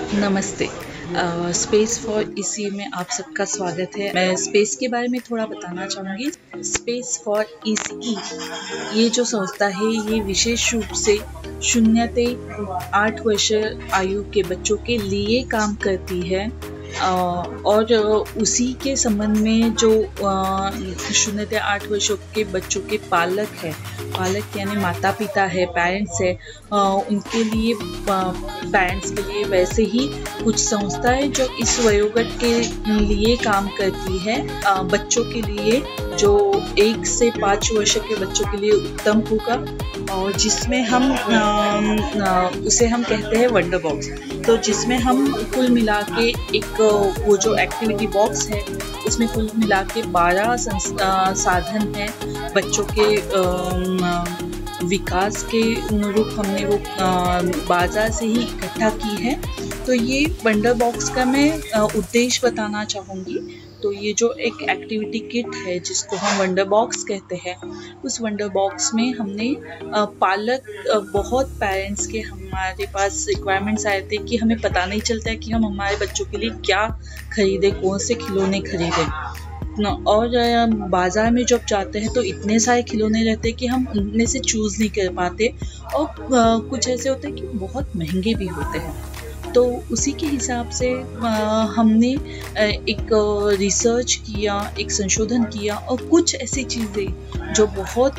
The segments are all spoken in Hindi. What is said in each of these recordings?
नमस्ते। स्पेस फॉर ईसी में आप सबका स्वागत है। मैं स्पेस के बारे में थोड़ा बताना चाहूँगी। स्पेस फॉर ईसी ये जो संस्था है ये विशेष रूप से 0 से 8 वर्ष आयु के बच्चों के लिए काम करती है और उसी के संबंध में जो 0 से 8 वर्षों के बच्चों के पालक यानी माता पिता है, पेरेंट्स है, उनके लिए पेरेंट्स के लिए वैसे ही कुछ संस्थाएं जो इस वयोगट के लिए काम करती है। बच्चों के लिए जो 1 से 5 वर्ष के बच्चों के लिए उत्तम होगा और जिसमें हम उसे हम कहते हैं वंडर बॉक्स। तो जिसमें हम कुल मिला के एक वो जो एक्टिविटी बॉक्स है उसमें कुल मिला के 12 साधन हैं बच्चों के विकास के अनुरूप हमने वो बाजार से ही इकट्ठा की है। तो ये वंडर बॉक्स का मैं उद्देश्य बताना चाहूँगी। तो ये जो एक एक्टिविटी किट है जिसको हम वंडर बॉक्स कहते हैं, उस वंडर बॉक्स में हमने बहुत पेरेंट्स के हमारे पास रिक्वायरमेंट्स आए थे कि हमें पता नहीं चलता है कि हम हमारे बच्चों के लिए क्या खरीदें, कौन से खिलौने खरीदें। और बाज़ार में जब जाते हैं तो इतने सारे खिलौने रहते हैं कि हम उनमें से चूज़ नहीं कर पाते और कुछ ऐसे होते हैं कि बहुत महंगे भी होते हैं। तो उसी के हिसाब से हमने एक रिसर्च किया, एक संशोधन किया और कुछ ऐसी चीज़ें जो बहुत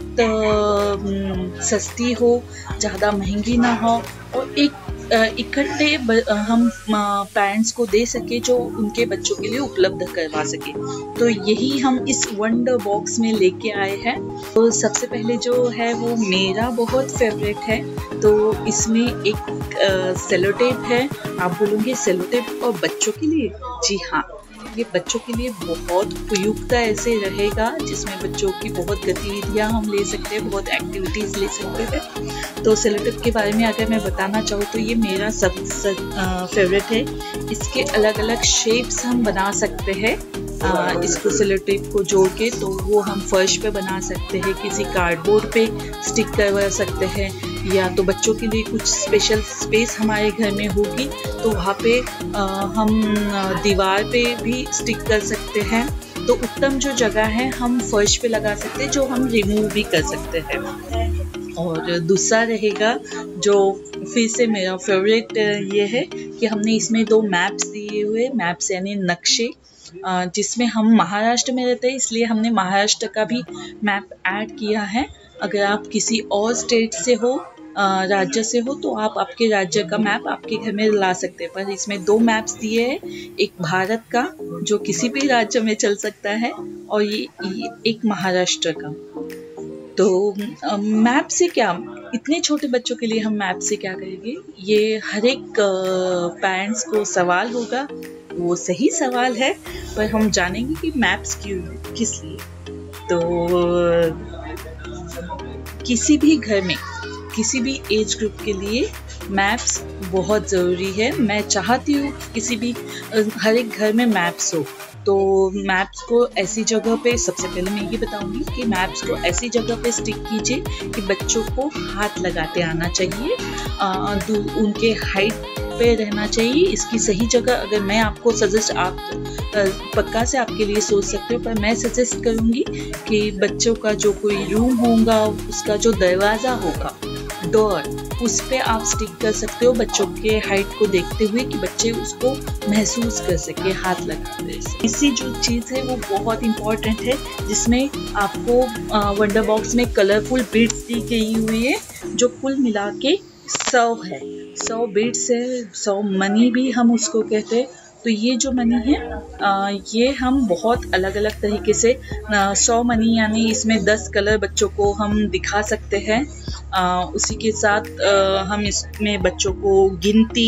सस्ती हो, ज़्यादा महंगी ना हो और एक इकट्ठे हम पेरेंट्स को दे सके जो उनके बच्चों के लिए उपलब्ध करवा सके। तो यही हम इस वंडर बॉक्स में लेके आए हैं। तो सबसे पहले जो है वो मेरा बहुत फेवरेट है। तो इसमें एक सेलो टेप है। आप बोलोगे सेलो टेप और बच्चों के लिए? जी हाँ, ये बच्चों के लिए बहुत उपयुक्त ऐसे रहेगा जिसमें बच्चों की बहुत गतिविधियाँ हम ले सकते हैं, बहुत एक्टिविटीज़ ले सकते हैं। तो सेलो टेप के बारे में अगर मैं बताना चाहूँ तो ये मेरा सबसे फेवरेट है। इसके अलग अलग शेप्स हम बना सकते हैं। इसको सेलो टेप को जोड़ के तो वो हम फर्श पे बना सकते हैं, किसी कार्डबोर्ड पे स्टिक करवा सकते हैं, या तो बच्चों के लिए कुछ स्पेशल स्पेस हमारे घर में होगी तो वहाँ पे हम दीवार पे भी स्टिक कर सकते हैं। तो उत्तम जो जगह है हम फर्श पे लगा सकते हैं, जो हम रिमूव भी कर सकते हैं। और दूसरा रहेगा जो फिर से मेरा फेवरेट ये है कि हमने इसमें 2 मैप्स दिए हुए, मैप्स यानी नक्शे, जिसमें हम महाराष्ट्र में रहते हैं इसलिए हमने महाराष्ट्र का भी मैप ऐड किया है। अगर आप किसी और स्टेट से हो, राज्य से हो, तो आप आपके राज्य का मैप आपके घर में ला सकते हैं। पर इसमें 2 मैप्स दिए हैं, एक भारत का जो किसी भी राज्य में चल सकता है और ये एक महाराष्ट्र का। तो मैप से क्या, इतने छोटे बच्चों के लिए हम मैप से क्या करेंगे, ये हर एक पेरेंट्स को सवाल होगा। वो सही सवाल है, पर हम जानेंगे कि मैप्स क्यों, किस लिए। तो किसी भी घर में किसी भी एज ग्रुप के लिए मैप्स बहुत ज़रूरी है। मैं चाहती हूँ किसी भी हर एक घर में मैप्स हो। तो मैप्स को ऐसी जगह पे, सबसे पहले मैं ये बताऊंगी कि मैप्स को ऐसी जगह पे स्टिक कीजिए कि बच्चों को हाथ लगाते आना चाहिए, उनके हाइट पे रहना चाहिए। इसकी सही जगह अगर मैं आपको सजेस्ट, आप पक्का से आपके लिए सोच सकते हो, पर मैं सजेस्ट करूँगी कि बच्चों का जो कोई रूम होगा उसका जो दरवाज़ा होगा, डोर, उस पे आप स्टिक कर सकते हो बच्चों के हाइट को देखते हुए कि बच्चे उसको महसूस कर सके हाथ लगाते। इसी जो चीज़ है वो बहुत इम्पॉर्टेंट है, जिसमें आपको वंडर बॉक्स में कलरफुल बीड्स दी गई हुई है जो कुल मिला के 100 है। 100 बीड्स है, 100 मनी भी हम उसको कहते हैं। तो ये जो मनी है ये हम बहुत अलग अलग तरीके से 100 मनी यानी इसमें 10 कलर बच्चों को हम दिखा सकते हैं। उसी के साथ हम इसमें बच्चों को गिनती,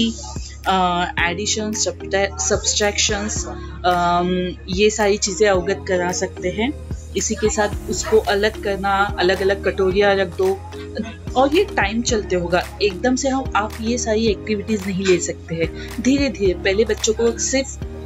एडिशन, सब्सट्रैक्शंस, ये सारी चीज़ें अवगत करा सकते हैं। इसी के साथ उसको अलग करना, अलग अलग कटोरियाँ रख दो, और ये टाइम चलते होगा। एकदम से आप ये सारी एक्टिविटीज़ नहीं ले सकते हैं। धीरे धीरे पहले बच्चों को सिर्फ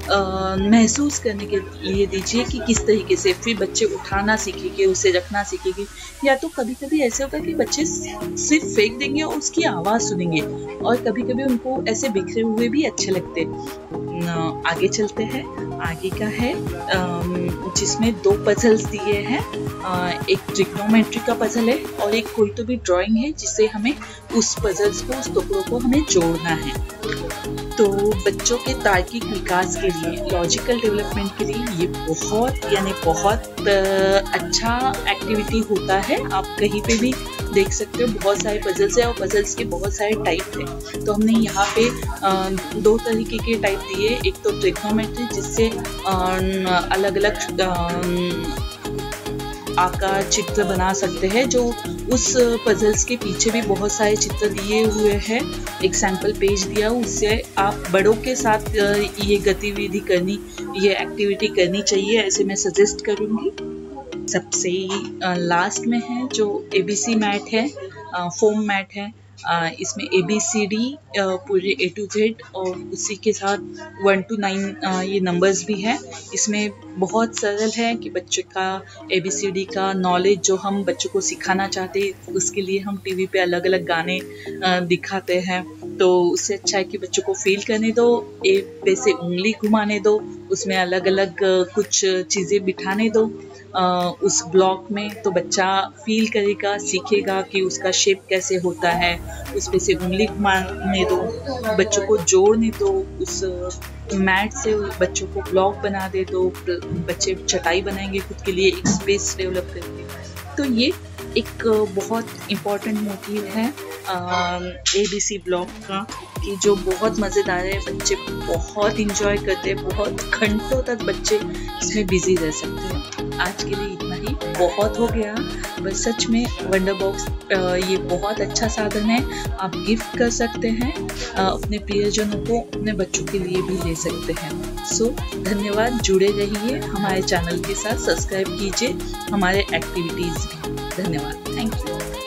महसूस करने के लिए दीजिए कि किस तरीके से, फिर बच्चे उठाना सीखेंगे, उसे रखना सीखेंगे। या तो कभी कभी ऐसे होगा कि बच्चे सिर्फ फेंक देंगे और उसकी आवाज़ सुनेंगे, और कभी कभी उनको ऐसे बिखरे हुए भी अच्छे लगते। आगे चलते हैं। आगे का है जिसमें 2 पजल्स दिए हैं। एक ट्रिग्नोमेट्री का पजल है और एक कोई तो भी ड्राइंग है जिससे हमें उस पजल्स को, उस टुकड़ों को हमें जोड़ना है। तो बच्चों के तार्किक विकास के लिए, लॉजिकल डेवलपमेंट के लिए ये बहुत यानी बहुत अच्छा एक्टिविटी होता है। आप कहीं पे भी देख सकते हो, बहुत सारे पजल्स हैं और पजल्स के बहुत सारे टाइप हैं। तो हमने यहाँ पे 2 तरीके के टाइप दिए। एक तो ट्रिग्नोमेट्री जिससे अलग अलग आकार चित्र बना सकते हैं, जो उस पजल्स के पीछे भी बहुत सारे चित्र दिए हुए हैं। एक सैम्पल पेज दिया, उससे आप बड़ों के साथ ये गतिविधि करनी, ये एक्टिविटी करनी चाहिए, ऐसे मैं सजेस्ट करूँगी। सबसे लास्ट में है जो ABC मैट है, फोम मैट है। इसमें ABCD पूरे A to Z और उसी के साथ 1 to 9 ये नंबर्स भी है। इसमें बहुत सरल है कि बच्चे का ABCD का नॉलेज जो हम बच्चों को सिखाना चाहते हैं, उसके लिए हम टीवी पे अलग अलग गाने दिखाते हैं। तो उससे अच्छा है कि बच्चों को फील करने दो, एक पे से उंगली घुमाने दो, उसमें अलग अलग कुछ चीज़ें बिठाने दो उस ब्लॉक में। तो बच्चा फील करेगा, सीखेगा कि उसका शेप कैसे होता है। उस पे से उंगली घुमाने दो, बच्चों को जोड़ने दो, उस मैट से बच्चों को ब्लॉक बना दे दो, बच्चे चटाई बनाएंगे खुद के लिए, एक स्पेस डेवलप करेंगे। तो ये एक बहुत इम्पॉर्टेंट मोटिव है ABC ब्लॉक का, कि जो बहुत मज़ेदार है। बच्चे बहुत इंजॉय करते हैं, बहुत घंटों तक बच्चे इसमें बिजी रह सकते हैं। आज के लिए इतना ही बहुत हो गया। बस सच में वंडर बॉक्स ये बहुत अच्छा साधन है। आप गिफ्ट कर सकते हैं अपने प्रियजनों को, अपने बच्चों के लिए भी ले सकते हैं। सो धन्यवाद, जुड़े रहिए हमारे चैनल के साथ, सब्सक्राइब कीजिए हमारे एक्टिविटीज़ भी। धन्यवाद, थैंक यू।